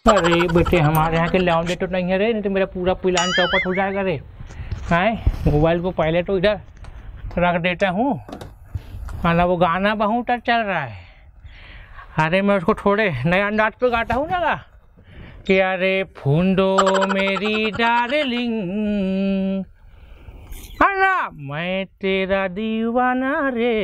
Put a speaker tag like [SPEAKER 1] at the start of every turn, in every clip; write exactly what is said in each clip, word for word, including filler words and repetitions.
[SPEAKER 1] अरे बेटे हमारे यहाँ के लौंडे तो नहीं है रे, नहीं तो मेरा पूरा प्लान चौपट हो जाएगा रे। हैं मोबाइल को पहले तो इधर रख देता हूँ, माना वो गाना बहुत चल रहा है। अरे मैं उसको थोड़े नए अंदाज पे गाता हूँ ना कि अरे फूंदो मेरी डार्लिंग, अरे मैं तेरा दीवाना रे,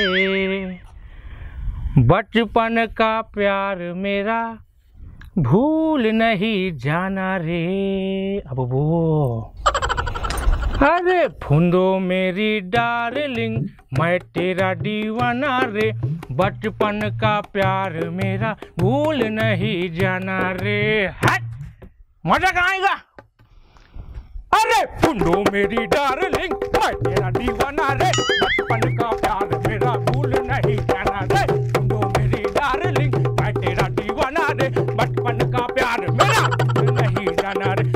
[SPEAKER 1] बचपन का प्यार मेरा भूल नहीं जाना रे। अब वो अरे फूंदो मेरी डार्लिंग, मैं तेरा दीवाना रे, बचपन का प्यार मेरा भूल नहीं जाना रे। हट मजा कहाँ आएगा। अरे फूंदो मेरी डार्लिंग, मैं तेरा दीवाना रे, बचपन का प्यार मेरा भूल नहीं जाना रे। फूंदो मेरी डार्लिंग, मैं तेरा दीवाना रे, बचपन का प्यार मेरा भूल नहीं जाना रे।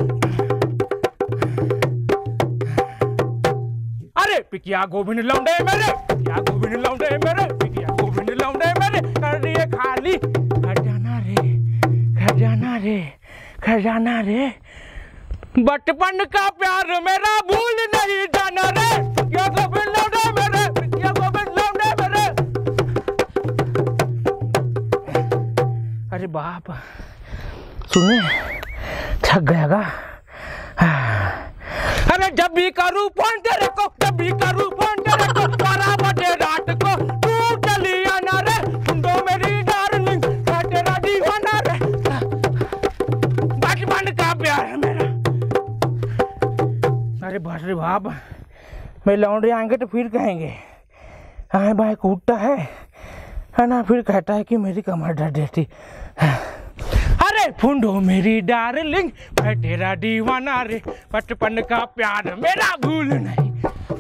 [SPEAKER 1] अरे पिकिया गोविंद लौंडे मेरे, पिकिया गोविंद लौंडे मेरे, पिकिया गोविंद लौंडे मेरे, कर दिए खाली खजाना रे, खजाना रे, खजाना रे, बचपन का प्यार मेरा भूल नहीं जाना रे। पिकिया गोविंद लौंडे मेरे, पिकिया गोविंद लौंडे मेरे। अरे बाप सुने थक गया गा। अरे जब भी करूं फोन तेरे को, जब भी करूं फोन तेरे को, बारह बजे रात को तू चली आना रे। फूंदो मेरी डार्लिंग, मैं तेरा दीवाना रे, बचपन का प्यार है मेरा। अरे बाप रे बाप, मेरे लौंडे आएंगे तो फिर कहेंगे हाँ भाई कूदता है है ना, फिर कहता है कि मेरी कमर दर्द देती। अरे फूंदो मेरी डार्लिंग, मैं तेरा दीवाना रे, बचपन का प्यार मेरा भूल नहीं।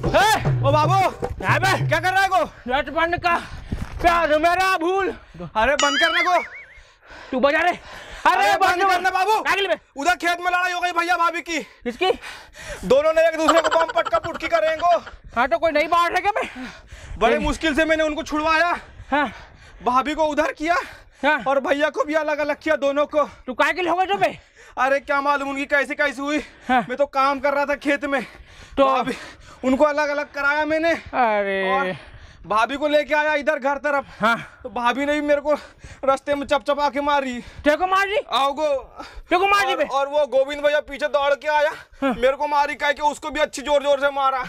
[SPEAKER 2] ओ बाबू क्या कर रहा है को?
[SPEAKER 1] बचपन का प्यार मेरा भूल।
[SPEAKER 2] अरे बंद करने को,
[SPEAKER 1] तू बजा रे।
[SPEAKER 2] अरे, अरे बंद करना बाबू।
[SPEAKER 1] में
[SPEAKER 2] उधर खेत में लड़ाई हो गई भैया भाभी की।
[SPEAKER 1] इसकी
[SPEAKER 2] दोनों ने एक दूसरे को बम पटका पुटकी करेंगे।
[SPEAKER 1] हाँ तो कोई नहीं बात है क्या? मैं
[SPEAKER 2] बड़े मुश्किल से मैंने उनको छुड़वाया।
[SPEAKER 1] हाँ
[SPEAKER 2] भाभी को उधर किया
[SPEAKER 1] हाँ।
[SPEAKER 2] और भैया को भी अलग अलग किया दोनों को।
[SPEAKER 1] तू काय के लिए होगा जो पे?
[SPEAKER 2] अरे क्या मालूम उनकी कैसी कैसी हुई।
[SPEAKER 1] हाँ।
[SPEAKER 2] मैं तो काम कर रहा था खेत में,
[SPEAKER 1] तो
[SPEAKER 2] भाभी उनको अलग अलग कराया मैंने।
[SPEAKER 1] अरे
[SPEAKER 2] भाभी को लेके आया इधर घर तरफ।
[SPEAKER 1] हाँ।
[SPEAKER 2] तो भाभी ने भी मेरे को रास्ते में चपचपा के मारी।
[SPEAKER 1] तेरे को मार दी?
[SPEAKER 2] आओ गो
[SPEAKER 1] तेरे को मार दी?
[SPEAKER 2] और, और वो गोविंद भैया पीछे दौड़ के आया। हाँ। मेरे को मारी कह के उसको भी अच्छी जोर जोर से मारा।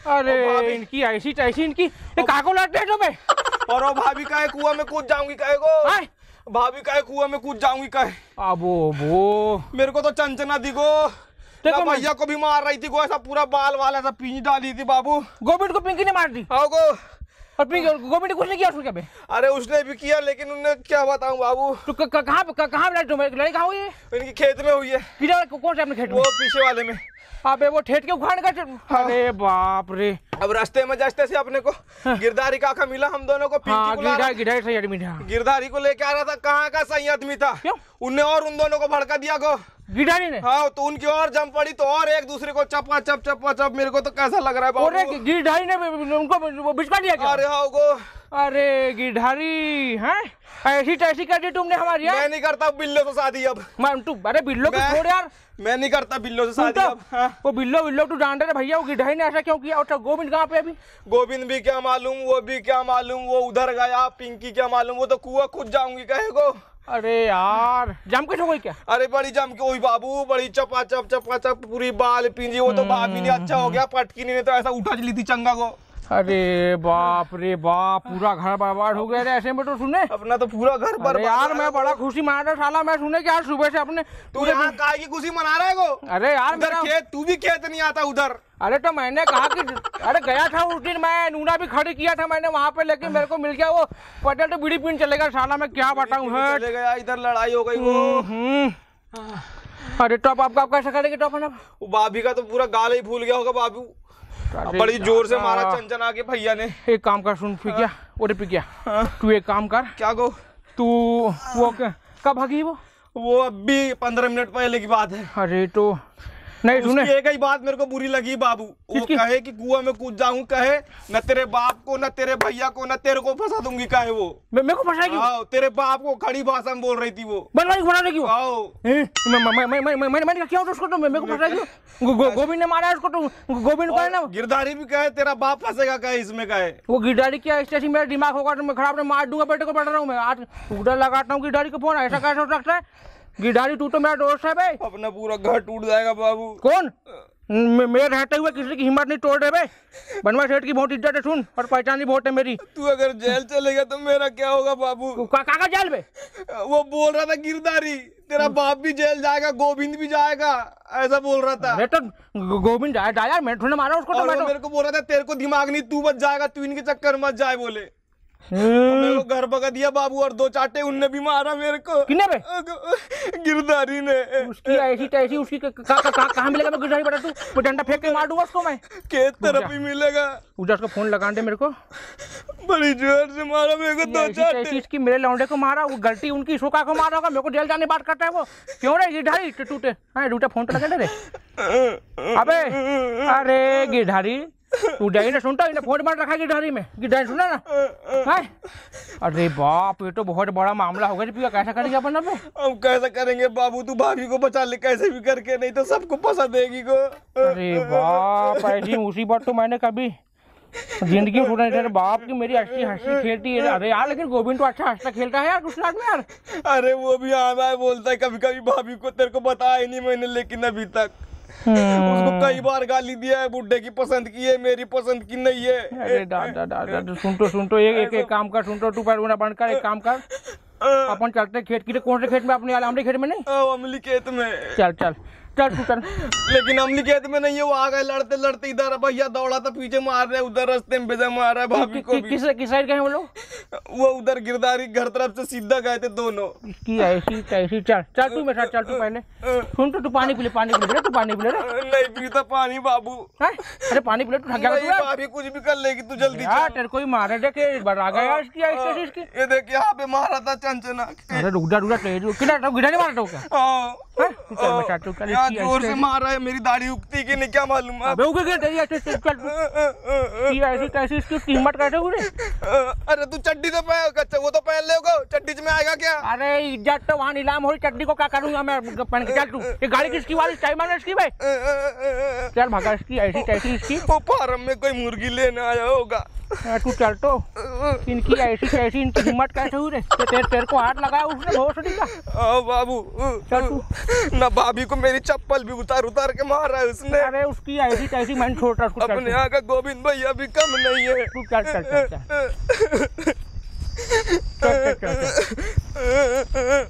[SPEAKER 1] अरे इनकी ऐसी तैसी इनकी काको लड़ते हैं जो पे।
[SPEAKER 2] और वो भाभी कहे कुआं में कूद जाऊंगी कहे गो, भाभी कहे कुआं में कूद जाऊंगी कहे।
[SPEAKER 1] अबो वो मेरे
[SPEAKER 2] को तो चंचना दी गो, भैया को भी मार रही थी गो, ऐसा पूरा बाल वाल ऐसा पींच डाली थी बाबू।
[SPEAKER 1] गोविंद को पिंकी ने मार दी?
[SPEAKER 2] आओ गो।
[SPEAKER 1] और गोविंद ने कुछ नहीं किया उसको क्या बे?
[SPEAKER 2] अरे उसने भी किया लेकिन उन्होंने क्या बताऊं बाबू।
[SPEAKER 1] तो कहाँ कहाँ लड़ाई कहाँ हुई है?
[SPEAKER 2] इनकी खेत में हुई है।
[SPEAKER 1] किधर कौन से अपने खेत में?
[SPEAKER 2] वो पीछे वाले में।
[SPEAKER 1] अबे वो ठेठ के उखाड़ कर। हाँ। अरे बाप रे।
[SPEAKER 2] अब रास्ते में जैसे से अपने को हाँ। गिरधारी काका मिला हम दोनों को।
[SPEAKER 1] हाँ, गिरधारी गिरधारी सही आदमी था।
[SPEAKER 2] गिरधारी को लेके आ रहा था, कहाँ का सही आदमी था। क्यों? उनने और उन दोनों को भड़का दिया गो
[SPEAKER 1] गिरधारी ने।
[SPEAKER 2] हाँ तो उनकी और जम पड़ी तो और एक दूसरे को चपा चप चपा चप। मेरे को तो कैसा लग रहा है बाबू।
[SPEAKER 1] अरे गिरधारी ने उनको बिचका दिया क्या?
[SPEAKER 2] अरे हाँ गो।
[SPEAKER 1] अरे गिरधारी हैं ऐसी तैसी कर दी तुमने हमारी।
[SPEAKER 2] मैं नहीं करता बिल्लो से शादी अब।
[SPEAKER 1] मैं तू अरे बिल्लो को छोड़ यार।
[SPEAKER 2] मैं नहीं करता बिल्लो से शादी अब। हाँ।
[SPEAKER 1] वो बिल्लो बिल्लो तू जान रहे भैया, वो गिरधारी ने ऐसा क्यों किया? और गोविंद कहाँ पे अभी?
[SPEAKER 2] गोविंद भी क्या मालूम, वो भी क्या मालूम, वो उधर गया। पिंकी क्या मालूम, वो तो कुआं खुद जाऊंगी कहेगो।
[SPEAKER 1] अरे यार जम के हो गई क्या?
[SPEAKER 2] अरे बड़ी जम के हुई बाबू, बड़ी चपा चप चपा चप पूरी बाल पिंजी। वो तो भाभी ने अच्छा हो गया पटकी ने तो ऐसा उठा ली थी चंगा को।
[SPEAKER 1] अरे बाप रे बाप, पूरा घर बर्बाद हो गया रे ऐसे में। तो सुने
[SPEAKER 2] अपना तो पूरा घर बर्बाद
[SPEAKER 1] यार। मैं बड़ा खुशी मना रहा साला। मैं सुने कि यार सुबह से अपने
[SPEAKER 2] तू यहाँ काय की खुशी मना रहा है गो?
[SPEAKER 1] अरे यार मेरा
[SPEAKER 2] खेत, तू भी खेत नहीं आता उधर।
[SPEAKER 1] अरे तो मैंने कहा कि अरे गया था उस दिन, मैं नूना भी खड़ी किया था मैंने वहाँ पे, लेकिन मेरे को मिल गया वो पटेल तो बीड़ी पीन चलेगा साला। मैं क्या बताऊँ
[SPEAKER 2] चले गया, इधर लड़ाई हो गई वो।
[SPEAKER 1] अरे टॉप आपका आप कैसे करेंगे टॉप?
[SPEAKER 2] वो भाभी का तो पूरा गाल ही भूल गया होगा बाबू, बड़ी जोर से मारा चंचना के भैया ने।
[SPEAKER 1] एक काम कर सुन पिकिया, और पिकिया तू एक काम कर।
[SPEAKER 2] क्या गो?
[SPEAKER 1] तू वो कब भागी वो?
[SPEAKER 2] वो अभी पंद्रह मिनट पहले की बात है।
[SPEAKER 1] अरे तो नहीं सुने,
[SPEAKER 2] उसकी एक ही बात मेरे को बुरी लगी बाबू, वो कहे कि कुआं में कूद जाऊं, कहे न तेरे बाप को न तेरे भैया को न तेरे को फंसा दूंगी, कहे वो
[SPEAKER 1] मेरे को फंसाएगी।
[SPEAKER 2] आओ तेरे बाप को खड़ी भाषा में बोल रही थी वो,
[SPEAKER 1] बनवाई बना देगी वो।
[SPEAKER 2] आओ
[SPEAKER 1] मैं मैं मैं मैं मैं मैंने क्या उसको, तो मेरे को फंसाएगी। गोविंद ने मारा उसको, तो गोविंद को है ना,
[SPEAKER 2] गिरधारी भी कहे तेरा बाप फंसेगा, कहे इसमें कहे
[SPEAKER 1] वो गिरधारी क्या स्टेशन, मेरा दिमाग होगा तो मैं खराब, मार दूंगा बेटे को, पढ़ रहा हूँ मैं आज उधर लगाता हूँ गिरधारी को फोन, ऐसा कैसे हो सकता है? गिरधारी तू तो मेरा दोस्त है भाई।
[SPEAKER 2] अपना पूरा घर टूट जाएगा बाबू।
[SPEAKER 1] कौन? मेरे रहते हुए किसी की हिम्मत नहीं तोड़ दे भाई। बनवा सेठ की बहुत इज्जत है सुन, और पहचान भी बहुत है मेरी।
[SPEAKER 2] तू अगर जेल चलेगा तो मेरा क्या होगा बाबू?
[SPEAKER 1] का, का जेल में? वो
[SPEAKER 2] बोल रहा था गिरधारी तेरा बाप भी जेल जाएगा, गोविंद भी जाएगा, ऐसा बोल रहा था।
[SPEAKER 1] अरे तो गोविंद जाया यार, मैं थोड़ा मारा उसको, तो मैं तो...
[SPEAKER 2] मेरे को बोल रहा था तेरे को दिमाग नहीं, तू बच जाएगा, तू इनके चक्कर मत जाए बोले। मेरे को घर भगा दिया बाबू, और दो चाटे उनने भी मारा मेरे को।
[SPEAKER 1] किन्ने पे?
[SPEAKER 2] गिरधारी ने।
[SPEAKER 1] उसकी ऐसी तैसी, उसकी कहाँ मिलेगा? मैं गिरधारी बता, तू डंडा फेंक के मार दूंगा उसको मैं।
[SPEAKER 2] खेत तरफ ही मिलेगा।
[SPEAKER 1] पूजा उसको फोन लगा दे मेरे को।
[SPEAKER 2] बड़ी जोर से मारा मेरे को, दो चाटे।
[SPEAKER 1] इसकी मेरे लौंडे को मारा, वो गलती उनकी, शोका को मारा होगा, मेरे को जेल जाने बात करता है वो। क्यों रे गिरधारी टूटे? हाँ टूटे, फोन तो लगा दे रे। अबे अरे गिरधारी तू जाइए ना, सुनता है फोन मार रखा गिरधारी में, गिरधारी सुना ना है? अरे बाप, ये तो बहुत बड़ा मामला हो गया। कैसा करेंगे अपन? अब
[SPEAKER 2] हम कैसा करेंगे बाबू? तू भाभी को बचा ले कैसे भी करके, नहीं तो सबको फंसा देगी को।
[SPEAKER 1] अरे बाप, ऐसी मुसीबत तो मैंने कभी जिंदगी में सुना नहीं। बाप की मेरी अच्छी हंसी खेलती है। अरे यार लेकिन गोविंद तो अच्छा हंसता खेलता है यार कुछ में यार।
[SPEAKER 2] अरे वो भी आना है, बोलता है कभी कभी भाभी को, तेरे को बताया नहीं मैंने लेकिन अभी तक। उसको कई बार गाली दिया है, बुड्ढे की पसंद की है, मेरी पसंद की नहीं है।
[SPEAKER 1] अरे दादा दादा, सुन तो सुन तो एक एक काम कर, सुन तो तू पैर बंद कर, एक काम कर, अपन चलते खेत की। कौन से खेत में? अपने अमली खेत में? नहीं
[SPEAKER 2] अमली खेत में।
[SPEAKER 1] चल चल चल तू चल।
[SPEAKER 2] लेकिन अमली खेत में नहीं है, वो आ गए लड़ते लड़ते, इधर भैया दौड़ा था पीछे मार रहे, उधर रास्ते में बेजा मार रहा है भाभी को।
[SPEAKER 1] किस किस साइड गए वो लोग?
[SPEAKER 2] वो उधर गिरधारी घर तरफ से सीधा गए थे दोनों।
[SPEAKER 1] इसकी ऐसी तैसी। चल चल तू मेरे साथ चल, तू पहले सुन तो, तू पानी पी ले, पानी पी ले, तू पानी पी ले।
[SPEAKER 2] नहीं पीता पानी बाबू।
[SPEAKER 1] अरे पानी पी ले, तू थक गया।
[SPEAKER 2] भाभी कुछ भी कर लेगी तू, जल्दी
[SPEAKER 1] यार तेरे को ही मारे देखे बड़ा गया इसकी ऐसी इसकी।
[SPEAKER 2] ये देख यहाँ पे मारा था चंचना।
[SPEAKER 1] अरे रुकदा रुकदा तेज किधर था? गिरधारी मारा था क्या? हां तू चल मेरे साथ, तू चल।
[SPEAKER 2] यार जोर से मारा है, मेरी दाढ़ी उगती कि नहीं क्या मालूम।
[SPEAKER 1] अबे उग गया तेरी ऐसे। चल ये ऐसी कैसी, इसकी कीमत कैसे हुई?
[SPEAKER 2] अरे तू चड्डी तो पहन, वो तो पहन ले होगा, चड्डी में आएगा क्या?
[SPEAKER 1] अरे इज्जत तो वहाँ नीलाम हो, चड्डी को क्या करूंगा मैं पहन के? चल तू, ये गाड़ी किसकी वाली टाइम है इसकी भाई? चल भगा इसकी ऐसी कैसी इसकी।
[SPEAKER 2] वो फार्म में कोई मुर्गी लेने आया होगा।
[SPEAKER 1] तू चल तो, इनकी ऐसी कैसी, इनकी हिम्मत कैसे हुई रे? तेरे तेरे को हाथ लगाया उसने भोसड़ी का।
[SPEAKER 2] ओ बाबू
[SPEAKER 1] चल तू।
[SPEAKER 2] ना भाभी को मेरी चप्पल भी उतार उतार के मार रहा है उसने।
[SPEAKER 1] अरे उसकी ऐसी कैसी, मैंने छोड़ रहा उसको।
[SPEAKER 2] अपने यहाँ का गोविंद भैया भी कम नहीं है।
[SPEAKER 1] तू चल चल चल चल चल चल।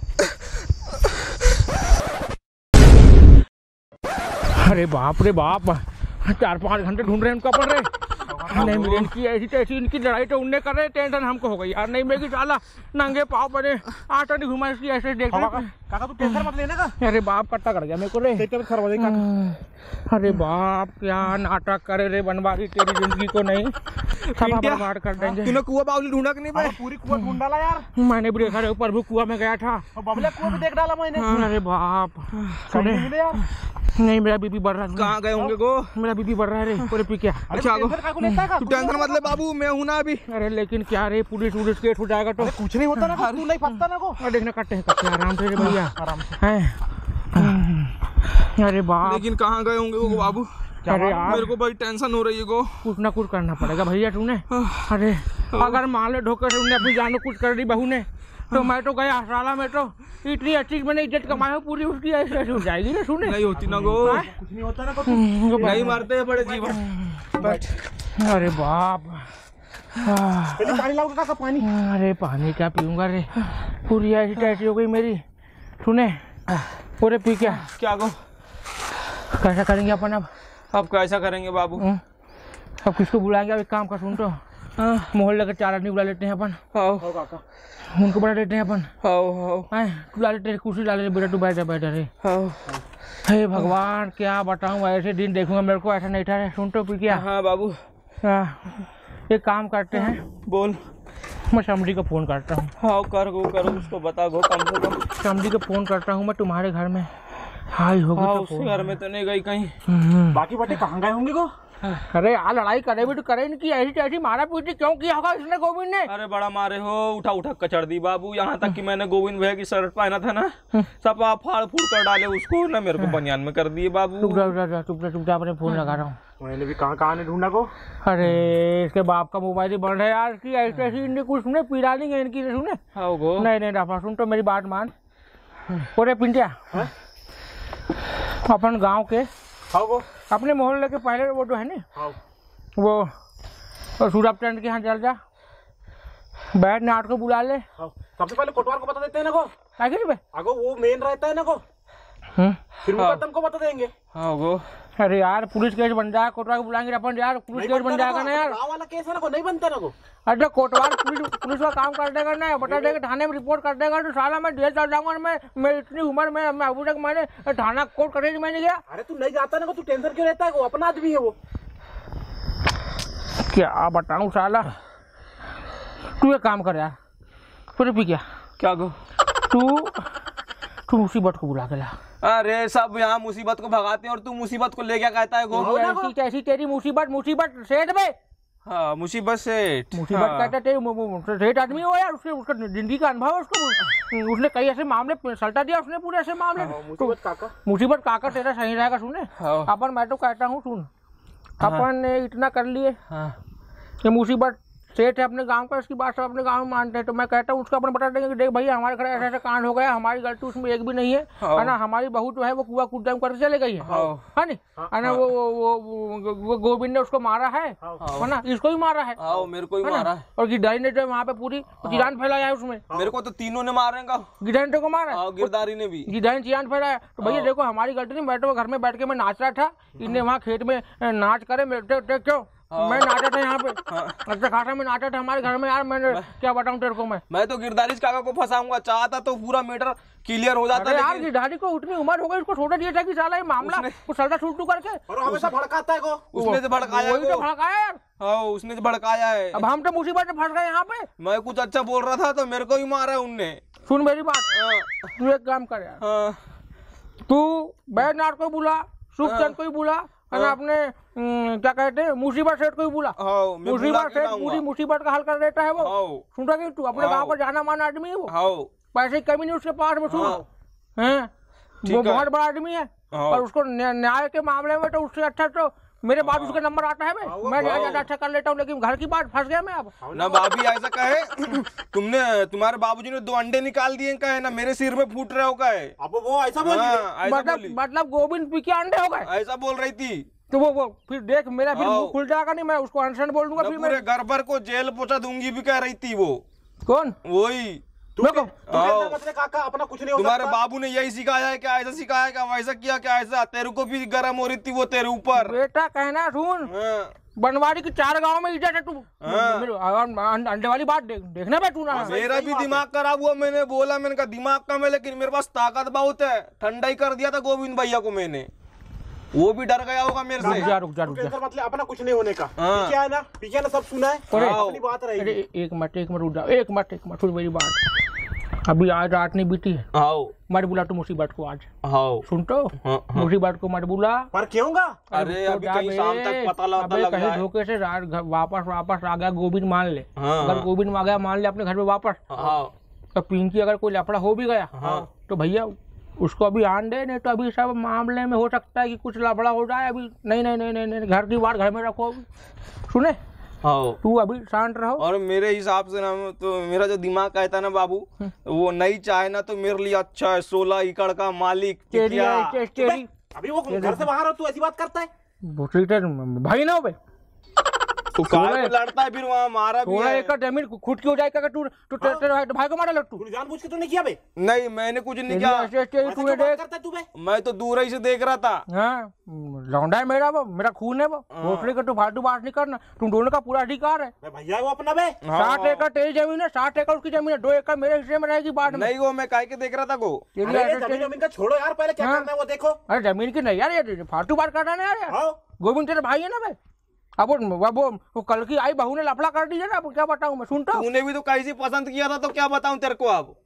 [SPEAKER 1] अरे बाप रे बाप, चार पाँच घंटे ढूंढ रहे हैं उनका अपन रे। नहीं मिले, इनकी ऐसी तैसी, इनकी लड़ाई तो उनने कर रहे, टेंशन हमको हो गई यार। नहीं मेरी साला नंगे पाँव बने आटा नहीं घुमा इसकी ऐसे देख रहे। काका तू टेंशन मत लेने का। अरे बाप कट्टा कर गया मेरे को रे। अरे बाप क्या नाटक करे रे बनवारी, तेरी जिंदगी को नहीं बर्बाद कर देंगे।
[SPEAKER 2] तूने कुआं बावली ढूंढा कि नहीं भाई?
[SPEAKER 3] पूरी कुआं ढूंढ डाला यार।
[SPEAKER 1] मैंने भी देखा रे, ऊपर भी कुआं में गया था,
[SPEAKER 3] बबले कुआं में देख डाला मैंने।
[SPEAKER 1] अरे बाप
[SPEAKER 3] सुने मिले यार।
[SPEAKER 1] नहीं मेरा बीपी बढ़ रहा है।
[SPEAKER 2] कहाँ गए होंगे गो?
[SPEAKER 1] मेरा बीपी बढ़ रहा है रे, पूरे पी क्या?
[SPEAKER 2] अच्छा तू टेंशन मत ले बाबू, मैं हूँ ना अभी।
[SPEAKER 1] अरे लेकिन क्या रे, पुलिस पुलिस केस हो जाएगा तो
[SPEAKER 3] कुछ नहीं होता ना, तू नहीं फंसता ना को।
[SPEAKER 1] देखना कट्टे हैं, कट्टे आराम से भैया, आराम से। अरे बाप,
[SPEAKER 2] लेकिन कहाँ गए होंगे वो बाबू?
[SPEAKER 1] अरे यार
[SPEAKER 2] मेरे को बड़ी टेंशन हो रही है गो।
[SPEAKER 1] कुछ ना कुछ करना पड़ेगा भैया तूने। अरे अगर मान ले धोखे से उन्हें अपनी जान को कुछ कर दी बहू ने, तो मैं तो गया साला, मैं तो इतनी अच्छी मैंने इज्जत कमाई हूँ पूरी, उसकी ऐसे ऐसे हो जाएगी ना। सुने
[SPEAKER 2] नहीं होती ना गो,
[SPEAKER 3] कुछ नहीं होता ना को,
[SPEAKER 2] नहीं मारते बड़े जीवन।
[SPEAKER 1] अरे बाप,
[SPEAKER 3] पहले पानी लाओ काका, पानी।
[SPEAKER 1] अरे पानी क्या पीऊंगा रे, पूरी ऐसी टैसी हो गई मेरी। सुने पूरे पी क्या
[SPEAKER 2] क्या गो?
[SPEAKER 1] कैसा करेंगे अपन अब?
[SPEAKER 2] अब कैसा करेंगे बाबू?
[SPEAKER 1] अब किसको बुलाएंगे? अब एक काम का सुन तो, मोहल्ले के चार आदमी बुला लेते हैं अपन,
[SPEAKER 3] काका
[SPEAKER 1] उनको बुला लेते हैं अपन।
[SPEAKER 2] हाओ हाओ
[SPEAKER 1] बुला लेते हैं, कुर्सी डाले बेटा, तू बैठा बैठा रे।
[SPEAKER 2] हाओ
[SPEAKER 1] हे भगवान क्या बताऊं, ऐसे दिन देखूंगा मेरे को ऐसा नहीं था। सुन तो पी क्या?
[SPEAKER 2] हाँ बाबू।
[SPEAKER 1] एक काम करते हैं,
[SPEAKER 2] बोल।
[SPEAKER 1] मैं समझी को फोन करता हूँ।
[SPEAKER 2] हाँ कर गो, करो उसको बता गो कम से कम।
[SPEAKER 1] समझी को फोन करता हूँ मैं तुम्हारे घर में, हाय होगी
[SPEAKER 2] हाँ,
[SPEAKER 1] तो
[SPEAKER 2] उसके
[SPEAKER 1] फोन।
[SPEAKER 2] घर में तो नहीं गई कहीं।
[SPEAKER 1] हम्म।
[SPEAKER 3] बाकी बेटे कहाँ गए होंगे को?
[SPEAKER 1] अरे यार लड़ाई करे भी तो करे नहीं कि ऐसी तैसी मारा पीटी क्यों किया होगा इसने गोविंद ने?
[SPEAKER 2] अरे बड़ा मारे हो, उठा उठा कचड़ दी बाबू। यहाँ तक कि मैंने गोविंद भैया की शर्ट पहना था ना, सब आप फाड़ फूड़ कर डाले उसको ना, मेरे को बनियान में कर दिए बाबू।
[SPEAKER 1] चुप जा चुप जा चुप जा चुप जा, अपने फोन लगा रहा हूँ।
[SPEAKER 3] मैंने भी कहाँ कहाँ ने ढूंढा को।
[SPEAKER 1] अरे इसके बाप का मोबाइल ही बंद है यार, की ऐसी ऐसी इनकी कुछ सुने पीड़ा नहीं है इनकी सुने।
[SPEAKER 2] हाँ गो।
[SPEAKER 1] नहीं नहीं राफा सुन तो मेरी बात मान। अरे पिंटिया अपन गांव के
[SPEAKER 3] हाँ को।
[SPEAKER 1] अपने मोहल्ले के पहले वो जो है ना
[SPEAKER 3] हाँ
[SPEAKER 1] वो और सूरभ चंद के यहाँ चल जा, बैठ नाट को बुला ले।
[SPEAKER 3] हाँ। सबसे पहले कोटवार को बता देते हैं ना को।
[SPEAKER 1] आगे बे
[SPEAKER 3] आगो वो मेन रहता है ना को,
[SPEAKER 1] हम्म।
[SPEAKER 3] फिर मुकदम को बता देंगे।
[SPEAKER 2] हाँ गो।
[SPEAKER 1] अरे यार पुलिस केस बन जाए, कोटवार को बुलाएंगे अपन यार, पुलिस केस बन जाएगा ना यार।
[SPEAKER 3] गाँव वाला केस है ना को, नहीं बनता ना को।
[SPEAKER 1] अरे कोटवार पुलिस पुलिस का काम कर देगा ना, बता देगा थाने में रिपोर्ट कर देगा तो साला मैं जेल चल जाऊंगा। मैं मैं इतनी उम्र में मैं अभी तक मैंने थाना कोर्ट करे मैंने गया।
[SPEAKER 3] अरे तू नहीं जाता ना को, तू टेंशन क्यों रहता है को, अपना आदमी है वो।
[SPEAKER 1] क्या बताऊं साला, तू एक काम कर यार, फिर भी क्या
[SPEAKER 2] क्या गो?
[SPEAKER 1] तू तू मुसीबत को बुला के ला।
[SPEAKER 2] अरे सब यहाँ मुसीबत को भगाते हैं और तू मुसीबत को ले क्या कहता है गो?
[SPEAKER 1] ऐसी कैसी तेरी मुसीबत, मुसीबत सेठ बे,
[SPEAKER 2] हाँ मुसीबत से
[SPEAKER 1] मुसीबत कहता तेरी सेठ आदमी हो यार, उसके उसका जिंदगी का अनुभव है उसको, उसने कई ऐसे मामले सल्टा दिया उसने, पूरे ऐसे मामले।
[SPEAKER 3] मुसीबत काका,
[SPEAKER 1] मुसीबत काका तेरा सही रहेगा सुने।
[SPEAKER 2] हाँ।
[SPEAKER 1] अपन मैं तो कहता हूँ सुन, अपन ने इतना कर लिए
[SPEAKER 2] हाँ।
[SPEAKER 1] कि मुसीबत सेठ है अपने गांव का, इसकी बात सब अपने गांव में मानते हैं, तो मैं कहता हूँ उसको अपन बता देंगे कि देख भैया हमारे घर ऐसा ऐसा कांड हो गया, हमारी गलती उसमें एक भी नहीं है, है ना। हमारी बहू जो है वो कुआ कूदम करके चले गई है, है नहीं, है ना। वो वो वो गोविंद ने उसको मारा है, है ना, इसको भी मारा है,
[SPEAKER 2] हाँ मेरे को ही मारा है।
[SPEAKER 1] और गिरधारी ने जो वहाँ पे पूरी चिरान फैलाया है उसमें,
[SPEAKER 2] मेरे को तो तीनों ने मारेगा।
[SPEAKER 1] गिरधारी को मारा है,
[SPEAKER 2] गिरदारी ने भी
[SPEAKER 1] गिरधारी चिरान फैलाया। तो भैया देखो हमारी गलती नहीं, मैं तो घर में बैठ के मैं नाच रहा था, इनने वहाँ खेत में नाच करे मेरे क्यों, मैं नाचा था यहाँ पे, अच्छा खासा में नाचा था हमारे घर में यार। मैंने क्या बताऊँ तेरे को, मैं
[SPEAKER 2] मैं तो गिरदारी काका को फंसाऊंगा चाहता तो पूरा मैटर क्लियर हो जाता।
[SPEAKER 1] अरे यार गिरधारी को उतनी उम्र हो गई, उसको छोड़ दिया था कि साला ये मामला कुछ सल्टा छूट करके,
[SPEAKER 3] और हमेशा भड़काता है को।
[SPEAKER 2] उसने तो भड़काया
[SPEAKER 1] वही तो भड़काया यार।
[SPEAKER 2] हाँ उसने तो भड़काया है।
[SPEAKER 1] अब हम तो मुसीबत में फंस गए यहाँ पे।
[SPEAKER 2] मैं कुछ अच्छा बोल रहा था तो मेरे को ही मारा उनने।
[SPEAKER 1] सुन मेरी बात, तू एक काम कर यार,
[SPEAKER 2] हाँ।
[SPEAKER 1] तू बैजनाथ को बुला, सुखचंद को ही बुला, है ना, अपने क्या कहते हैं मुसीबत सेठ को ही बुला। मुसीबत सेठ पूरी मुसीबत का हल कर देता है वो। सुन रहा तू, अपने गांव का जाना माना आदमी है वो, पैसे की कमी नहीं उसके पास में। सुन है वो बहुत बड़ा आदमी है, और उसको न्याय के मामले में तो उससे अच्छा तो मेरे बाद उसका नंबर आता है। मैं मैं ज्यादा अच्छा कर लेता हूँ, लेकिन घर की बात फंस गया मैं अब।
[SPEAKER 2] ना भाभी ऐसा कहे तुमने, तुम्हारे बाबूजी ने दो अंडे निकाल दिए कहे ना, मेरे सिर में फूट रहे हो कहे।
[SPEAKER 3] अब वो ऐसा बोल
[SPEAKER 1] मतलब मतलब गोविंद पी के अंडे हो गए,
[SPEAKER 2] ऐसा बोल रही थी।
[SPEAKER 1] तो वो वो फिर देख मेरा फिर मुंह खुल जाएगा नहीं, मैं उसको अनशन बोल दूंगा फिर।
[SPEAKER 2] पूरे घर भर को जेल पहुंचा दूंगी भी कह रही थी वो।
[SPEAKER 1] कौन?
[SPEAKER 2] वही
[SPEAKER 3] काका, अपना कुछ नहीं होता।
[SPEAKER 2] तुम्हारे बाबू ने यही सिखाया है क्या, ऐसा सिखाया है क्या, वैसा किया क्या, ऐसा तेरे को भी गर्म हो रही थी वो तेरे ऊपर।
[SPEAKER 1] बेटा कहना सुन, बनवाड़ी की चार गांव में इज्जत है तू, अंडे वाली बात देख, देखना बे तू ना।
[SPEAKER 2] मेरा भी दिमाग खराब हुआ, मैंने बोला मैंने कहा दिमाग कम है लेकिन मेरे पास ताकत बहुत है। ठंडा ही कर दिया था गोविंद भैया को मैंने, वो भी डर गया होगा मेरे से।
[SPEAKER 1] रुक जा रुक जा रुक जा,
[SPEAKER 3] मतलब अपना कुछ नहीं होने का। पीछे है ना, पीछे ना सब सुना है, अपनी बात रहेगी।
[SPEAKER 1] एक मिनट एक मिनट रुक जा, एक मिनट एक मिनट सुन मेरी बात। अभी आज रात नहीं बीती है, मत बुला तू मुसीबत को आज। सुन तो मुसीबत को मत बुला।
[SPEAKER 3] पर क्यों गा?
[SPEAKER 2] अरे अभी कहीं शाम तक पता लगा लग
[SPEAKER 1] कहीं धोखे से रात वापस वापस आ गया गोविंद मान ले, अगर गोविंद आ गया मान ले अपने घर में वापस, तो पिंकी अगर कोई लफड़ा हो भी गया तो भैया उसको अभी आन दे, नहीं तो अभी सब मामले में हो सकता है कि कुछ लफड़ा हो जाए। अभी नहीं नहीं नहीं नहीं, नहीं घर की बात घर में रखो अभी, सुने तू अभी शांत रहो।
[SPEAKER 2] और मेरे हिसाब से ना तो मेरा जो दिमाग कहता है ना बाबू, वो नहीं चाहे ना तो मेरे लिए अच्छा है, सोलह एकड़ का मालिक।
[SPEAKER 1] तेरी तेरी
[SPEAKER 3] अभी वो घर से बाहर हो, तू ऐसी बात करता है
[SPEAKER 1] भाई ना हो
[SPEAKER 2] तो काहे लड़ता है फिर वहाँ मारा भी है।
[SPEAKER 1] एक जमीन खुद की हो जाएगा अगर तू तो तेरे भाई को मारा लग तू
[SPEAKER 3] जानबूझ के तूने किया बे?
[SPEAKER 2] नहीं मैंने कुछ नहीं किया,
[SPEAKER 1] तूने देख
[SPEAKER 3] तू बे?
[SPEAKER 2] मैं तो दूर ही से देख रहा था।
[SPEAKER 1] हाँ लौंडा है मेरा, वो मेरा खून है वो, भोसले का तू फालतू बात नहीं करना, तुम दोनों का पूरा अधिकार है।
[SPEAKER 3] भैया वो अपना बे
[SPEAKER 1] साठ एकड़ तेरी जमीन है, साठ एकड़ उसकी जमीन है, दो एकड़ मेरे हिस्से में रहेगी बाद में।
[SPEAKER 2] नहीं वो मैं काहे के देख रहा था को।
[SPEAKER 3] जमीन का छोड़ो यार, पहले क्या करना है वो देखो।
[SPEAKER 1] अरे जमीन की नहीं यार, ये फालतू बात करना है यार, गोविंद तेरे भाई है ना भाई। अब वो वो, वो कल की आई बहू ने लफड़ा कर दिया ना, अब क्या बताऊं मैं। सुनता
[SPEAKER 2] तूने भी तो कैसे पसंद किया था तो क्या बताऊं तेरे को। अब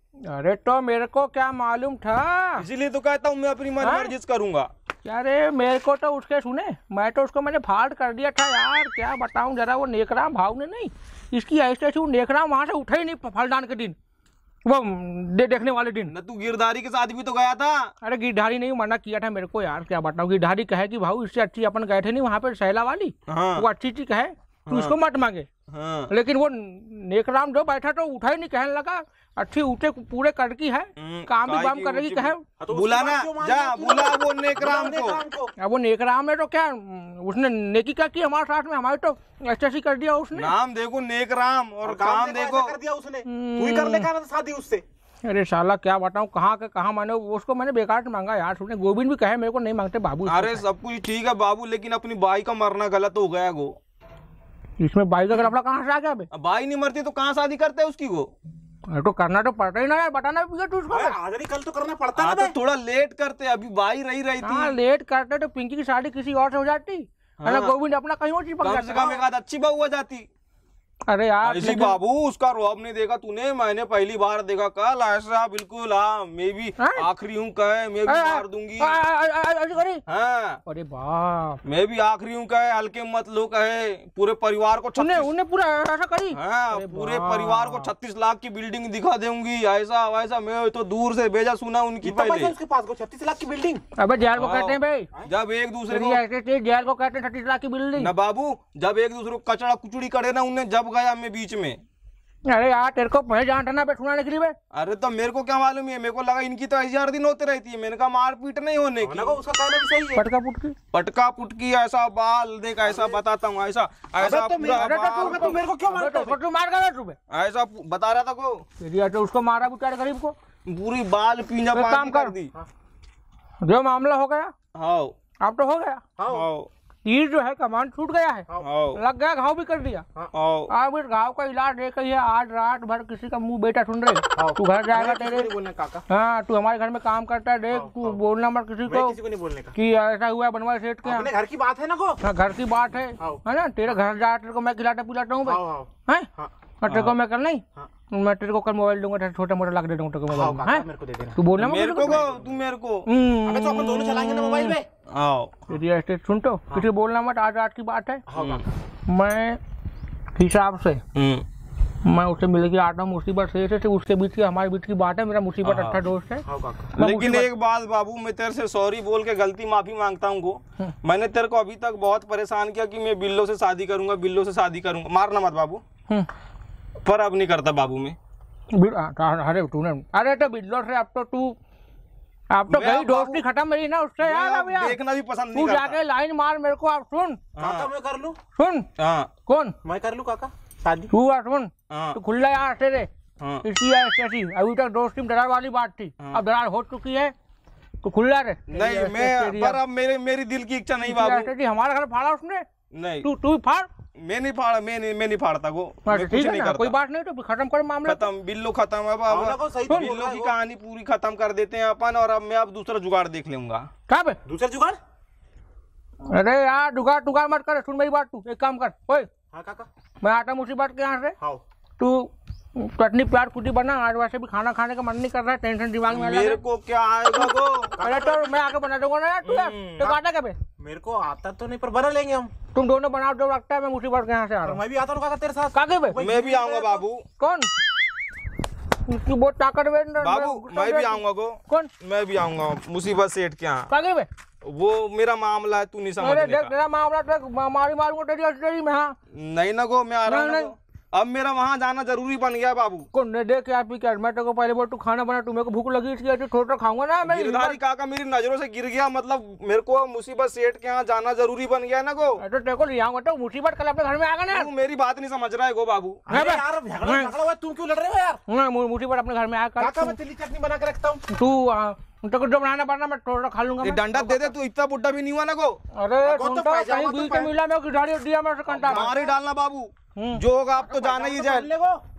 [SPEAKER 1] अरे तो मेरे को क्या मालूम था,
[SPEAKER 2] इसीलिए तो कहता हूँ मैं अपनी मन मर्जी करूंगा।
[SPEAKER 1] अरे मेरे को तो उसके सुने, मैं तो उसको मैंने फाड़ कर दिया था यार, क्या बताऊं जरा। वो नेकराम भाव ने नहीं, इसकी ऐसे ऐसी नेकराम वहां से उठा ही नहीं फलदान के दिन, वो दे देखने वाले दिन।
[SPEAKER 2] न तू गिरधारी के साथ भी तो गया था।
[SPEAKER 1] अरे गिरधारी नहीं, मना किया था मेरे को यार, क्या बताऊं। गिरधारी कहे कि भाऊ इससे अच्छी अपन गए थे नहीं वहाँ पे सहला वाली,
[SPEAKER 2] हाँ।
[SPEAKER 1] वो अच्छी चीज कहे तू इसको मत मांगे।
[SPEAKER 2] हाँ।
[SPEAKER 1] लेकिन वो नेकराम जो बैठा तो उठा ही नहीं, कहने लगा अच्छी उठे पूरे कड़की है, काम भी काम करेगी कहे।
[SPEAKER 3] तो
[SPEAKER 2] बुलाना जा, बुला वो नेकराम को।
[SPEAKER 3] को
[SPEAKER 1] अब वो नेकराम है तो क्या उसने नेकी क्या की हमारे साथ में, हमारे तो ऐसे कर दिया उसने।
[SPEAKER 2] नाम देखो नेकराम और काम देखो
[SPEAKER 3] कर दिया उसने। तू ही कर लेगा ना शादी उससे।
[SPEAKER 1] अरे साला क्या बताऊं, कहाँ के कहाँ मैंने उसको मैंने बेकार से मांगा यार। उसने गोविंद भी कहे मेरे को नहीं मांगते बाबू।
[SPEAKER 2] अरे सब कुछ ठीक है बाबू, लेकिन अपनी बाई का मरना गलत हो गया गो।
[SPEAKER 1] इसमें बाई का कपड़ा कहाँ से आ गया बे?
[SPEAKER 2] बाई नहीं मरती तो कहाँ शादी करते उसकी को?
[SPEAKER 1] अरे तो करना तो पड़ता ही ना यार, बताना भी तू उसको।
[SPEAKER 3] आज नहीं कल तो करना पड़ता
[SPEAKER 2] हाँ
[SPEAKER 3] है।
[SPEAKER 2] तो थोड़ा लेट करते, अभी बाई रही रही थी।
[SPEAKER 1] हाँ लेट करते तो पिंकी की शादी किसी और से हो जाती, है ना। गोविंद अपना कहीं और चीज पकड़
[SPEAKER 2] कम से कम एक आध अच्छी बहू हो जाती।
[SPEAKER 1] अरे यार
[SPEAKER 2] ऐसी बाबू उसका रौब नहीं देखा तूने, मैंने पहली बार देखा कल ऐसा बिल्कुल। हाँ मैं भी आखिरी हूँ कहे, मैं भी मार दूंगी। हाँ
[SPEAKER 1] अरे बाप,
[SPEAKER 2] मैं भी आखिरी हूँ कहे, हल्के मत लो कहे। पूरे परिवार को
[SPEAKER 1] उन्हें उन्हें पूरा ऐसा करी।
[SPEAKER 2] हाँ पूरे परिवार को छत्तीस लाख की बिल्डिंग दिखा दूंगी, ऐसा वैसा। मैं तो दूर से भेजा सुना उनकी पहले।
[SPEAKER 3] उसके पास छत्तीस लाख की बिल्डिंग।
[SPEAKER 1] अबे जेल को कहते हैं भाई,
[SPEAKER 2] जब एक दूसरे को
[SPEAKER 1] जेल को कहते हैं छत्तीस लाख की बिल्डिंग
[SPEAKER 2] ना बाबू, जब एक दूसरे को कचड़ा कुचड़ी करे ना उन्हें, जब गया मैं बीच में।
[SPEAKER 1] अरे यार तेरे को पहले जानता ना सुनाने के लिए।
[SPEAKER 2] अरे तो मेरे को क्या मालूम है, मेरे को लगा इनकी तो ऐसी हर दिन होते रहती है। मैंने कहा मार पीट नहीं होने की।
[SPEAKER 3] उसका कहना भी सही है।
[SPEAKER 1] पटका पुटकी
[SPEAKER 2] पटका पुटकी ऐसा बाल देख, ऐसा बताता हूँ, ऐसा ऐसा
[SPEAKER 3] तो मेरे को क्यों मारता है?
[SPEAKER 1] तू मार कर तू
[SPEAKER 2] ऐसा बता रहा था को।
[SPEAKER 1] तो उसको मारा बेचारे गरीब को,
[SPEAKER 2] पूरी बाल पीना
[SPEAKER 1] काम कर दी। जो मामला हो गया
[SPEAKER 2] हाँ
[SPEAKER 1] अब तो हो गया।
[SPEAKER 2] हाँ
[SPEAKER 1] तीर जो है कमान छूट गया है, लग गया, घाव भी कर दिया। अब इस घाव का इलाज देख है आज रात भर किसी का मुंह बेटा सुन रहे। तू घर जाएगा तेरे, हाँ तू हमारे घर में काम करता है, देख तू बोलना मत किसी को
[SPEAKER 3] किसी को नहीं बोलने का
[SPEAKER 1] कि ऐसा हुआ बनवा सेठ के।
[SPEAKER 3] अपने घर की बात है ना को।
[SPEAKER 1] हाँ घर की बात है, है ना। तेरे घर जा तेरे को मैं खिलाता पिलाता हूँ भाई, है तेरे को मैं कर नहीं, मैं तेरे को कल मोबाइल दूंगा, छोटा मोटा ला के दे दूंगा तेरे को मोबाइल।
[SPEAKER 3] मेरे को दे देना।
[SPEAKER 1] तू बोलना
[SPEAKER 2] मेरे को तू मेरे को।
[SPEAKER 3] अबे तो अपन दोनों चलाएंगे ना मोबाइल पे।
[SPEAKER 2] आओ
[SPEAKER 1] तेरी सुन तो किसी बोलना मत, आज रात की बात है। मैं हिसाब से मैं उससे मिल के आता हूँ, मुसीबत से से उसके बीच की हमारे बीच की बात है। मेरा मुसीबत अच्छा दोस्त है।
[SPEAKER 2] लेकिन एक बात बाबू, मैं तेरे से सॉरी बोल के गलती माफी मांगता हूँ को। मैंने तेरे को अभी तक बहुत परेशान किया कि मैं बिल्लो से शादी करूंगा, बिल्लो से शादी करूंगा। मारना मत बाबू, पर अब नहीं करता बाबू मैं।
[SPEAKER 1] अरे तूने अरे तो बिल्लो से अब तो तू अब तो गई दोस्ती खत्म मेरी ना उससे यार। अब यार
[SPEAKER 2] देखना भी पसंद नहीं
[SPEAKER 1] तू जाके लाइन मार मेरे को। अब सुन
[SPEAKER 3] काका मैं कर लूं।
[SPEAKER 1] सुन
[SPEAKER 2] हाँ
[SPEAKER 1] कौन
[SPEAKER 3] मैं कर लूं काका शादी?
[SPEAKER 1] तू आ सुन, तू खुला यार तेरे
[SPEAKER 2] हाँ।
[SPEAKER 1] इसकी ऐसी अभी तक दोस्ती में दरार वाली बात थी, अब दरार हो चुकी है, तो खुला रे।
[SPEAKER 2] नहीं मैं, पर अब मेरे मेरी दिल की इच्छा नहीं बाबू।
[SPEAKER 1] हमारा घर फाड़ा उसने,
[SPEAKER 2] नहीं
[SPEAKER 1] तू तू फाड़।
[SPEAKER 2] मैं नहीं फाड़ा, मैं नहीं मैं नहीं फाड़ता को। मैं कुछ
[SPEAKER 1] ठीक है
[SPEAKER 2] नहीं
[SPEAKER 1] ना,
[SPEAKER 2] करता।
[SPEAKER 1] कोई बात नहीं, तो खत्म कर मामला।
[SPEAKER 2] खत्म, बिल्लो खत्म। अब अब बिल्लो की कहानी पूरी खत्म कर देते हैं अपन, और अब मैं अब दूसरा जुगाड़ देख लूंगा।
[SPEAKER 1] क्या बे
[SPEAKER 3] दूसरा जुगाड़?
[SPEAKER 1] अरे यार जुगाड़ जुगाड़ मत कर, सुन मेरी बात। तू एक काम कर, ओए
[SPEAKER 3] हाँ काका
[SPEAKER 1] मैं आता हूँ उसी बात के यहाँ से।
[SPEAKER 3] हाँ
[SPEAKER 1] तू चटनी प्याज कुटी बना, आज वैसे भी खाना खाने का मन नहीं कर रहा है, टेंशन दिमाग में।
[SPEAKER 2] मेरे को क्या आएगा को?
[SPEAKER 1] अरे तो मैं आके बना दूंगा ना यार। तू यार तो आता क्या बे?
[SPEAKER 3] मेरे को आता तो नहीं, पर बना लेंगे हम।
[SPEAKER 1] तुम दोनों बनाओ जो लगता है। मैं उसी बात के यहाँ से आ रहा हूँ।
[SPEAKER 3] मैं भी आता हूँ काका तेरे साथ।
[SPEAKER 1] काके बे?
[SPEAKER 2] मैं भी आऊंगा बाबू।
[SPEAKER 1] कौन? उसकी बहुत ताकत है
[SPEAKER 2] बाबू, मैं भी आऊंगा को।
[SPEAKER 1] कौन?
[SPEAKER 2] मैं भी आऊंगा मुसीबत सेठ के यहाँ।
[SPEAKER 1] काके बे?
[SPEAKER 2] वो मेरा मामला है, तू नहीं
[SPEAKER 1] अरे
[SPEAKER 2] समझने
[SPEAKER 1] देख
[SPEAKER 2] का।
[SPEAKER 1] तेरा मामला देख, मारी मारूंगा तेरी तेरी में। हाँ
[SPEAKER 2] नहीं ना को, मैं आ रहा हूँ ना को। अब मेरा वहाँ जाना जरूरी बन गया बाबू।
[SPEAKER 1] कौन ने देख यार पी क्या, मैं तेरे को पहले बोल तू खाना बना, तू मेरे को भूख लगी इसकी तो थोड़ा खाऊंगा ना मैं।
[SPEAKER 2] गिरधारी काका मेरी नजरों से गिर गया, मतलब मेरे को मुसीबत सेठ के यहाँ जाना जरूरी बन गया ना को।
[SPEAKER 1] तो तेरे को ले आऊंगा तो मुसीबत कल अपने घर में आएगा ना।
[SPEAKER 2] तू मेरी बात नहीं समझ रहा है गो बाबू।
[SPEAKER 3] अरे यार झगड़ा झगड़ा हुआ, तू क्यों लड़ रहे हो यार?
[SPEAKER 1] हाँ मुसीबत अपने घर में आएगा।
[SPEAKER 3] काका मैं तिली चटनी बना के रखता हूँ।
[SPEAKER 1] तू तेरे को जो बनाना पड़ना मैं थोड़ा खा लूंगा।
[SPEAKER 2] डंडा दे दे, तू इतना बुढ़ा भी नहीं हुआ ना को।
[SPEAKER 1] अरे सुनता कहीं बीच में मिला मैं गिरधारी दिया मैं कंटा
[SPEAKER 2] मार डालना बाबू, जो होगा आप तो जाना ही जाए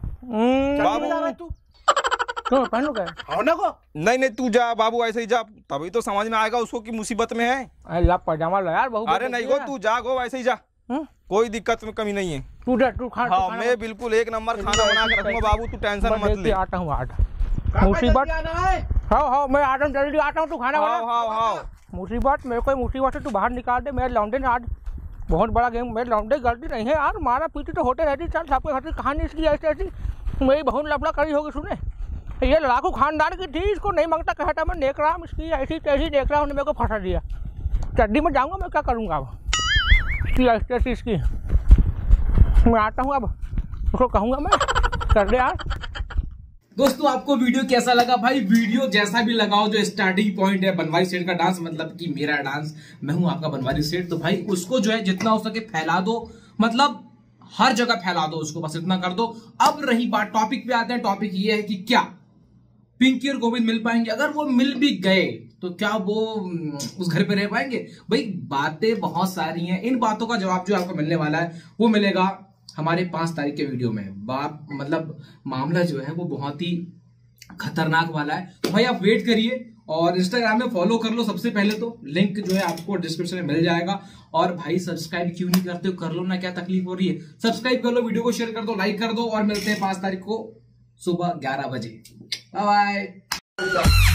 [SPEAKER 3] बाबू। तू
[SPEAKER 1] क्यों पहनू क्या?
[SPEAKER 3] आओ ना को।
[SPEAKER 2] नहीं नहीं तू जा बाबू, ऐसे ही जा, तभी तो समझ में आएगा उसको कि मुसीबत में है।
[SPEAKER 1] अल्लाह पजामा ला यार बहु।
[SPEAKER 2] अरे नहीं गो, तू जा गो, ऐसे ही जा, कोई दिक्कत में कमी नहीं है।
[SPEAKER 1] तू जा तू खा।
[SPEAKER 2] हाँ मैं बिल्कुल एक नंबर खाना बना के रखूंगा बाबू, तू टेंशन मत ले।
[SPEAKER 1] आता हूँ आटा मुसीबत हाँ हाँ मैं आ रहा हूँ, जल्दी आता हूँ, तू खाना
[SPEAKER 2] हाँ हाँ हाँ
[SPEAKER 1] मुसीबत मेरे को मुसीबत से तू बाहर निकाल दे। मेरे लौंडे ने आज बहुत बड़ा गेम, मेरे लौंडे गलती नहीं है यार, मारा पीटी तो होते रहती। चल सबके घर की कहानी इसकी ऐसी ऐसी मेरी बहुत लफड़ा करी होगी। सुने ये लड़ाकू खानदान की थी, इसको नहीं मांगता कहता मैं देख रहा हूँ, इसकी ऐसी तैसी देख रहा हूँ, मेरे को फंसा दिया। चड्डी में जाऊँगा मैं, क्या करूँगा अब इसकी ऐसी तैसी इसकी। मैं आता हूँ अब, उसको कहूँगा मैं कर दे यार।
[SPEAKER 4] दोस्तों आपको वीडियो कैसा लगा भाई? वीडियो जैसा भी लगाओ, जो स्टार्टिंग पॉइंट है बनवारी सेठ का डांस, मतलब कि मेरा डांस, मैं हूं आपका बनवारी सेठ, तो भाई उसको जो है जितना हो सके फैला दो, मतलब हर जगह फैला दो उसको, बस इतना कर दो। अब रही बात टॉपिक पे आते हैं। टॉपिक ये है कि क्या पिंकी और गोविंद मिल पाएंगे? अगर वो मिल भी गए तो क्या वो उस घर पे रह पाएंगे? भाई बातें बहुत सारी हैं, इन बातों का जवाब जो आपको मिलने वाला है वो मिलेगा हमारे पांच तारीख के वीडियो में। बात मतलब मामला जो है वो बहुत ही खतरनाक वाला है, तो भाई आप वेट करिए और इंस्टाग्राम में फॉलो कर लो। सबसे पहले तो लिंक जो है आपको डिस्क्रिप्शन में मिल जाएगा। और भाई सब्सक्राइब क्यों नहीं करते हो? कर लो ना, क्या तकलीफ हो रही है? सब्सक्राइब कर लो, वीडियो को शेयर कर दो, लाइक कर दो, और मिलते हैं पांच तारीख को सुबह ग्यारह बजे। Bye bye.